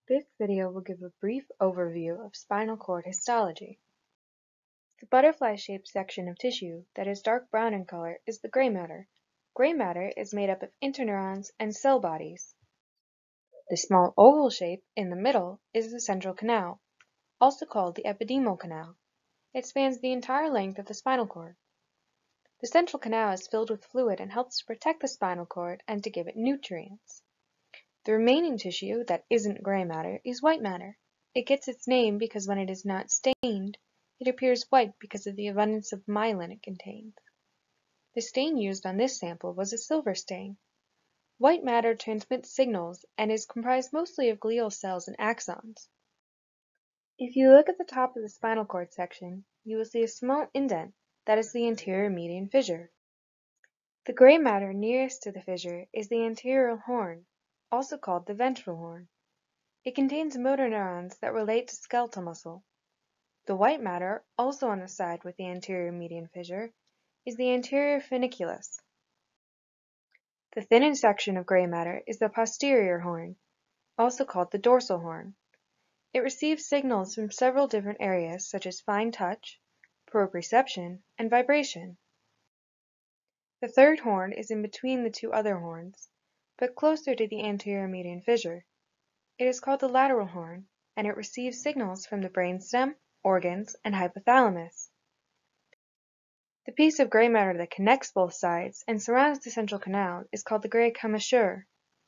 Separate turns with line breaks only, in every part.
This video will give a brief overview of spinal cord histology. The butterfly-shaped section of tissue that is dark brown in color is the gray matter. Gray matter is made up of interneurons and cell bodies. The small oval shape in the middle is the central canal, also called the epidermal canal. It spans the entire length of the spinal cord. The central canal is filled with fluid and helps to protect the spinal cord and to give it nutrients. The remaining tissue that isn't gray matter is white matter. It gets its name because when it is not stained, it appears white because of the abundance of myelin it contains. The stain used on this sample was a silver stain. White matter transmits signals and is comprised mostly of glial cells and axons. If you look at the top of the spinal cord section, you will see a small indent that is the anterior median fissure. The gray matter nearest to the fissure is the anterior horn, also called the ventral horn. It contains motor neurons that relate to skeletal muscle. The white matter, also on the side with the anterior median fissure, is the anterior funiculus. The thinner section of gray matter is the posterior horn, also called the dorsal horn. It receives signals from several different areas such as fine touch, proprioception, and vibration. The third horn is in between the two other horns, but closer to the anterior median fissure. It is called the lateral horn, and it receives signals from the brainstem, organs, and hypothalamus. The piece of gray matter that connects both sides and surrounds the central canal is called the gray commissure.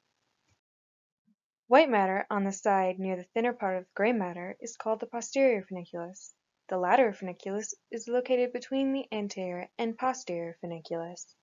White matter on the side near the thinner part of the gray matter is called the posterior funiculus. The lateral funiculus is located between the anterior and posterior funiculus.